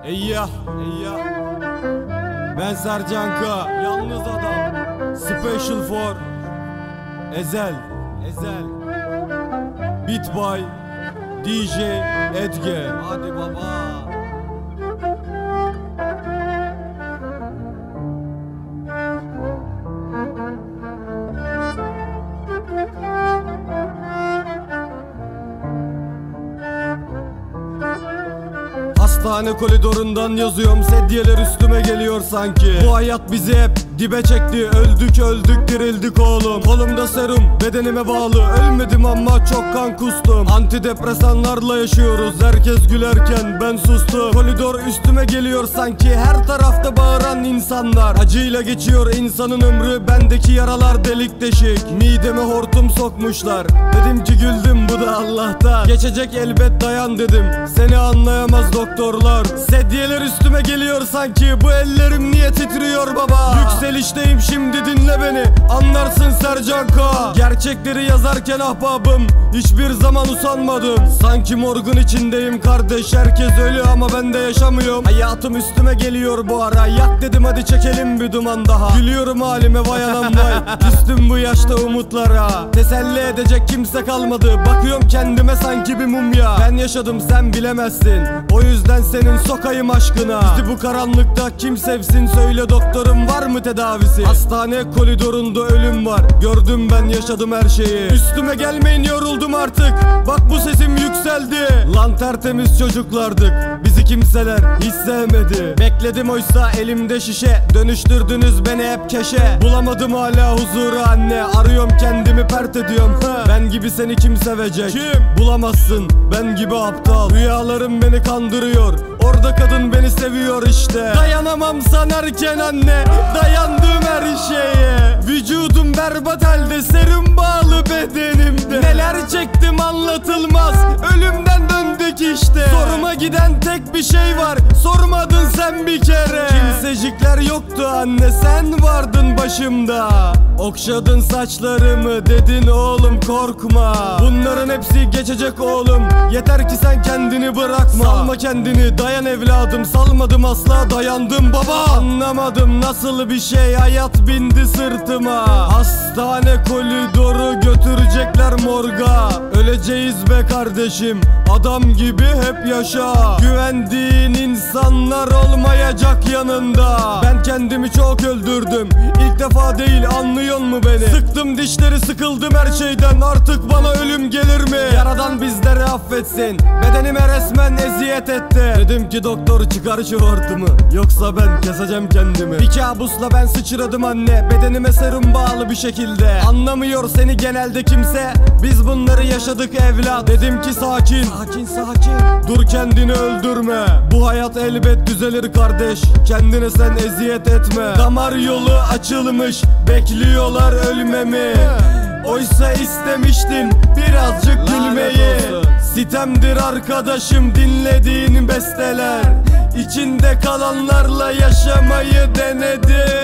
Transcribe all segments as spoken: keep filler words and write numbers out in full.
Eyyah, eyyah. Ben Sercan K. Yalnız adam. Special for Ezel, Ezel. Beat by D J Edge. Hadi baba. Hastane koridorundan yazıyorum, sedyeler üstüme geliyor sanki. Bu hayat bizi hep dibe çekti, öldük öldük dirildik oğlum. Kolumda serum, bedenime bağlı, ölmedim ama çok kan kustum. Antidepresanlarla yaşıyoruz, herkes gülerken ben sustum. Koridor üstüme geliyor sanki, her tarafta bağıran insanlar. Acıyla geçiyor insanın ömrü, bendeki yaralar delik deşik. Mideme hortum sokmuşlar, dedim ki güldüm, bu da Allah'ta. Geçecek elbet, dayan dedim, seni anlayamaz doktorlar. Sedyeler üstüme geliyor sanki, bu ellerim niye titriyor baba? Yükselişteyim şimdi, dinle beni, anlarsın Sercan K. Gerçekleri yazarken ahbabım, hiçbir zaman usanmadım. Sanki morgun içindeyim kardeş, herkes ölü ama ben de yaşamıyorum. Hayatım üstüme geliyor bu ara, yak dedim hadi çekelim bir duman daha. Gülüyorum halime vay anam vay, düştüm bu yaşta umutlara. Teselli edecek kimse kalmadı, bakıyorum kendime sanki bir mumya. Ben yaşadım sen bilemezsin, o yüzden senin sokayım aşkına. Bizi bu karanlıkta kim sevsin, söyle doktorum var mı tedavisi? Hastane koridorunda ölüm var, gördüm ben yaşadım her şeyi. Üstüme gelmeyin, yoruldum artık, bak bu sesim yükseldi. Lan tertemiz çocuklardık, bizi kimseler hiç sevmedi. Bekledim oysa elimde şişe, dönüştürdünüz beni hep keşe. Bulamadım hala huzuru anne, arıyorum kendimi pert ediyorum. Ben gibi seni kim sevecek? Kim? Bulamazsın, ben gibi aptal. Rüyalarım beni kandırıyor, orada kadın beni seviyor işte. Dayanamam sanarken anne, dayandım her şeye. Vücudum berbat halde, serum bağlı bedenimde. Neler çektim anlatılmaz, ölümden döndük işte. Soruma giden tek bir şey var, sormadın sen bir kere. Kimsecikler yoktu anne, sen vardın başımda. Okşadın saçlarımı, dedin oğlum korkma. Bunların hepsi geçecek oğlum, yeter ki sen kendini bırakma. Salma kendini, dayan evladım, salmadım asla, dayandım baba. Anlamadım nasıl bir şey, hayat bindi sırtıma. Hastane koridoru götürecekler morga. Öleceğiz be kardeşim, adam gibi hep yaşa. Güvendiğin insanlar olmayacak yanında. Ben kendimi çok öldürdüm, ilk defa değil, anlıyor mu beni? Sıktım dişleri, sıkıldım her şeyden, artık bana ölüm gelir mi? Yaradan bizleri affetsin, bedenime resmen eziyet etti. Dedim ki doktor çıkar şu hortumu, yoksa ben keseceğim kendimi. Bir kabusla ben sıçradım anne, bedenime serum bağlı bir şekilde. Anlamıyor seni genelde kimse, biz bunları yaşadık evlat. Dedim ki sakin, sakin sakin, dur kendini öldürme. Bu hayat elbet düzelir kardeş, kendine sen eziyet etme. Damar yolu açılmış, bekliyorlar ölmemi. Oysa istemiştin birazcık gülmeyi. Sitemdir arkadaşım dinlediğin besteler, İçinde kalanlarla yaşamayı denedi.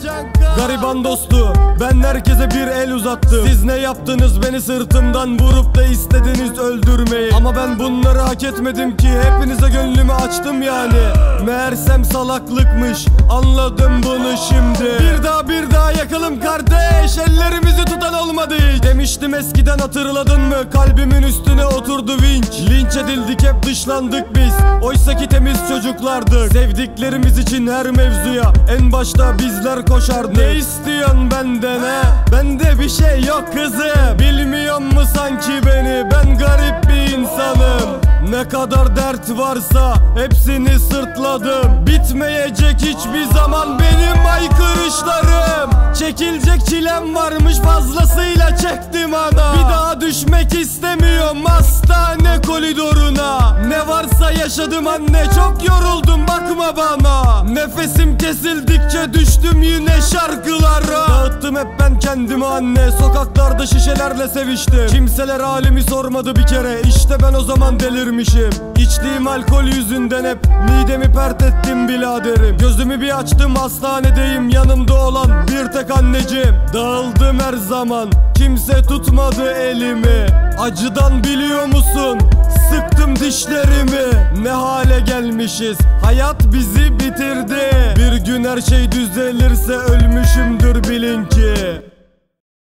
Gariban dostu, ben herkese bir el uzattım. Siz ne yaptınız, beni sırtımdan vurup da istediniz öldürmeyi. Ama ben bunları hak etmedim ki, hepinize gönlümü açtım yani. Meğersem salaklıkmış, anladım bunu şimdi. Bir daha bir daha yakalım kardeş, ellerimizi tutan olmadı hiç. Demiştim eskiden, hatırladın mı? Kalbimin üstüne oturdu vinç. Linç edildik, hep dışlandık biz, oysa ki temiz çocuklardık. Sevdiklerimiz için her mevzuya en başta bizler koşardık. Ne istiyorsun benden he? Bende bir şey yok kızım, bilmiyor mu sanki beni? Ben garip bir insanım, ne kadar dert varsa hepsini sırtladım. Bitmeyecek hiçbir zaman benim haykırışlarım. Çekilecek çilem varmış, fazlasıyla çektim ana. Bir daha düşmek istemiyorum hastane koridoruna. Ne varsa yaşadım anne, çok yoruldum bakma bana. Nefesim kesildikçe düştüm yine şarkılara. Dağıttım hep ben kendimi anne, sokaklarda şişelerle seviştim. Kimseler halimi sormadı bir kere, işte ben o zaman delirmişim. İçtiğim alkol yüzünden hep midemi pert ettim biraderim. Gözümü bir açtım, hastanedeyim, yanımda olan bir tek anneciğim. Dağıldım her zaman, kimse tutmadı elimi. Acıdan biliyor musun, sıktım dişlerimi. Ne hale geldim gelmişiz. Hayat bizi bitirdi. Bir gün her şey düzelirse ölmüşümdür bilin ki.